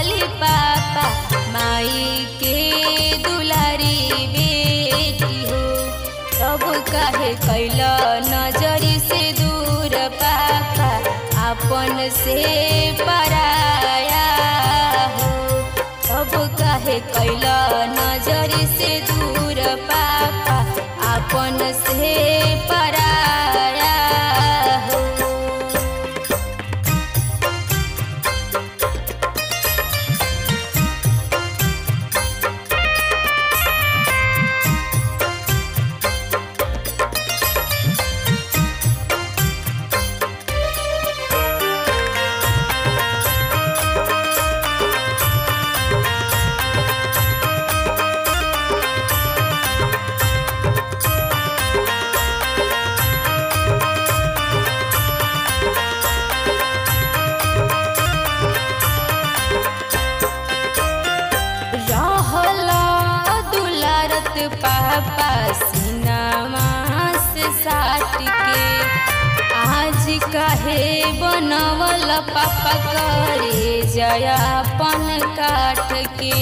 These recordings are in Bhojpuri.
कहली पापा माई के दुलारी बेटी हो। तब काहे कैला नजरी से दूर पापा अपन से पराया हो। तब काहे कैला नजरी से दूर पापा अपन से पराया हो। पापा सीनामा से साट के आज काहे बनवल पापा करे जयापन काट के।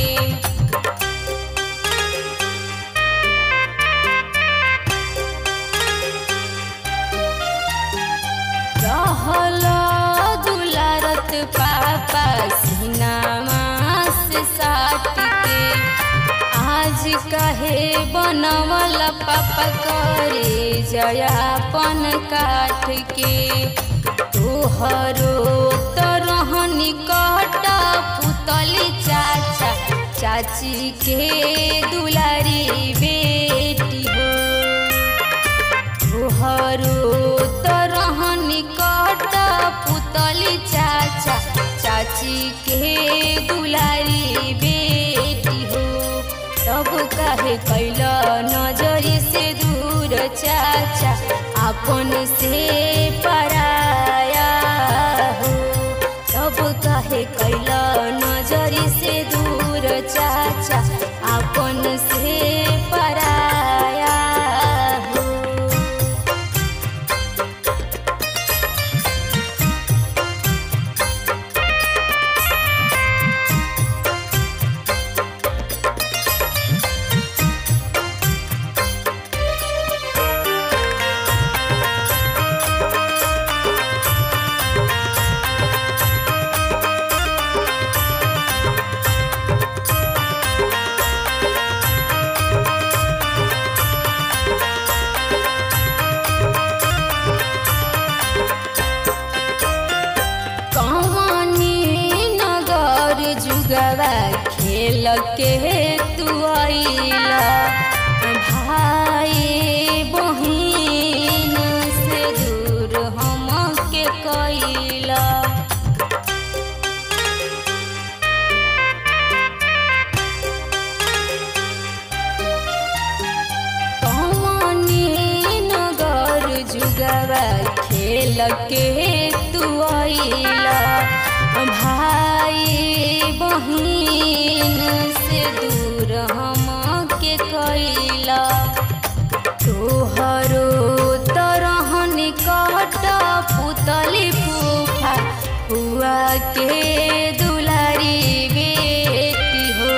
रहला दुलारत पापा सीनामा से साट के आज काहे बनवल पापा करे जयापन काट के। तोहरो तो रहनी कटा पुतली चाचा चाची के दुलारी बेटी हो। तोहरो तो रहनी कटा पुतली चाचा चाची के दुलारी बेटी हो। तब काहे कैला नजरी से दूर चाचा अपन से पराया हो। तब काहे कैला नजरी से दूर चाचा अपन से पराया हो। जुगवा खेल के तू आइला भाई बहिन से दूर हम के कैला। कौनी नगर जुगवा खेल के तू आइला भाई बहिन से दूर हम के कैला। तोहरो तो रहनी कटा पुतली फूफा हुआ के दुलारी बेटी हो।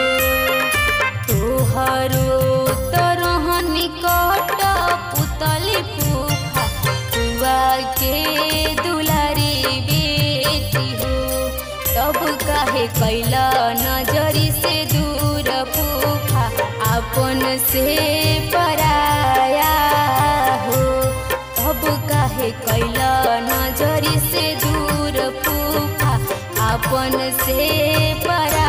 तोहरो तो रहनी कटा पुतली फूफा हुआ के दुलारी बेटी हो। तब काहे कैला नजरी से दूर फूफा अपन से पराया हो। तब काहे कैला नजरी से दूर फूफा अपन से पराया।